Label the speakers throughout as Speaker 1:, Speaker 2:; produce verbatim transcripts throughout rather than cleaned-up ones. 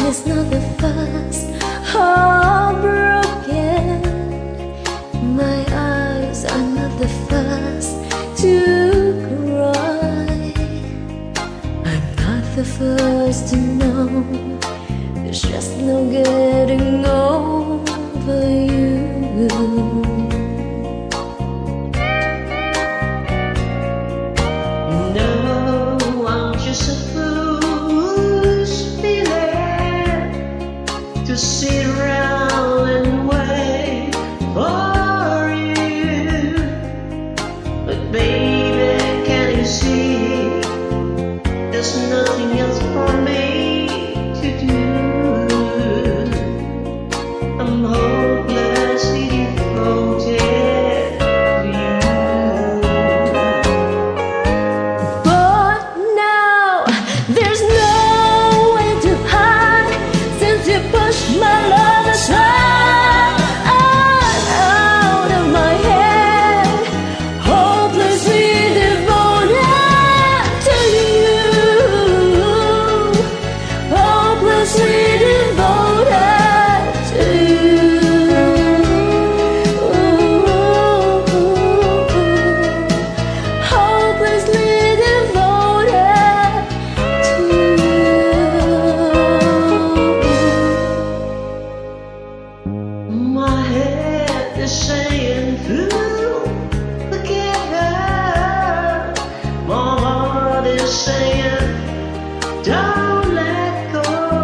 Speaker 1: is not the first heartbroken. My eyes are not the first to cry. I'm not the first to know there's just no getting over you.
Speaker 2: No, I'm just a foolish feeling to sit around and wait for you. But baby, can you see there's nothing else for me to do? I'm hopelessly devoted to you.
Speaker 1: But now there's no way to hide, since you pushed my love aside. Out of my head, hopelessly devoted to you. Hopelessly devoted to you. Hopelessly devoted to you.
Speaker 2: My head is saying through, forget her. My heart is saying don't let go.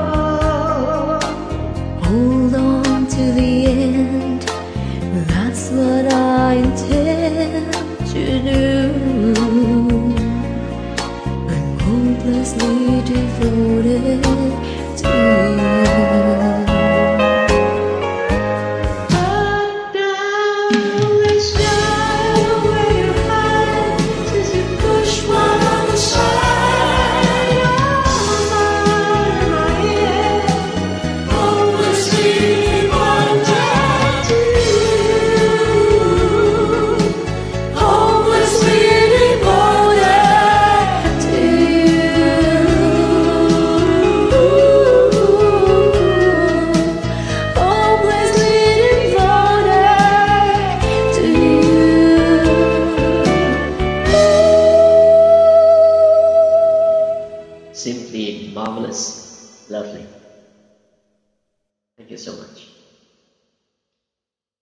Speaker 1: Hold on to the end, that's what I intend to do. I'm hopelessly devoted to you.
Speaker 2: But now let's go where you hide, since you push one on the side. Oh, my heart and my head, hopelessly devoted to you.
Speaker 1: Hopelessly devoted to you. Hopelessly devoted to you.
Speaker 2: Simply marvelous, lovely. Thank you so much.